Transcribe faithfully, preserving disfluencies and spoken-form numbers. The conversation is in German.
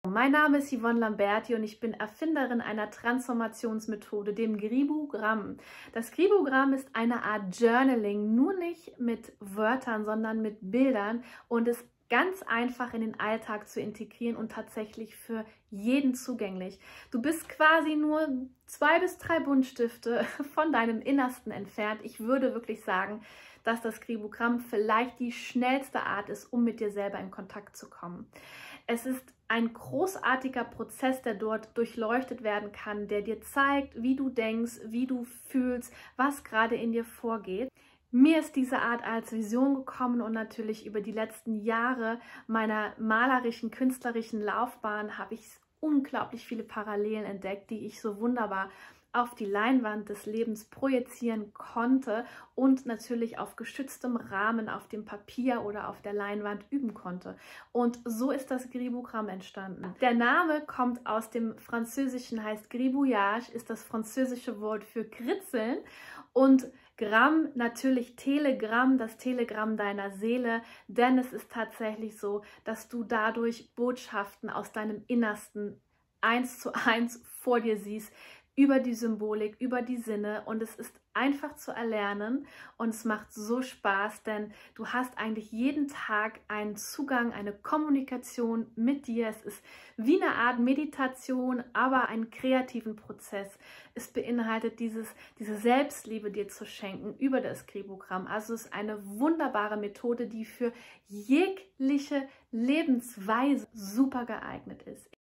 Mein Name ist Yvonne Lamberti und ich bin Erfinderin einer Transformationsmethode, dem Gribogramm. Das Gribogramm ist eine Art Journaling, nur nicht mit Wörtern, sondern mit Bildern und ist ganz einfach in den Alltag zu integrieren und tatsächlich für jeden zugänglich. Du bist quasi nur zwei bis drei Buntstifte von deinem Innersten entfernt. Ich würde wirklich sagen, dass das Gribogramm vielleicht die schnellste Art ist, um mit dir selber in Kontakt zu kommen. Es ist ein großartiger Prozess, der dort durchleuchtet werden kann, der dir zeigt, wie du denkst, wie du fühlst, was gerade in dir vorgeht. Mir ist diese Art als Vision gekommen und natürlich über die letzten Jahre meiner malerischen, künstlerischen Laufbahn habe ich unglaublich viele Parallelen entdeckt, die ich so wunderbar auf die Leinwand des Lebens projizieren konnte und natürlich auf geschütztem Rahmen auf dem Papier oder auf der Leinwand üben konnte. Und so ist das Gribogramm entstanden. Der Name kommt aus dem Französischen, heißt Gribouillage, ist das französische Wort für Kritzeln, und Gramm natürlich Telegramm, das Telegramm deiner Seele, denn es ist tatsächlich so, dass du dadurch Botschaften aus deinem Innersten eins zu eins vor dir siehst, über die Symbolik, über die Sinne, und es ist einfach zu erlernen und es macht so Spaß, denn du hast eigentlich jeden Tag einen Zugang, eine Kommunikation mit dir. Es ist wie eine Art Meditation, aber einen kreativen Prozess. Es beinhaltet dieses, diese Selbstliebe dir zu schenken über das Gribogramm. Also es ist eine wunderbare Methode, die für jegliche Lebensweise super geeignet ist.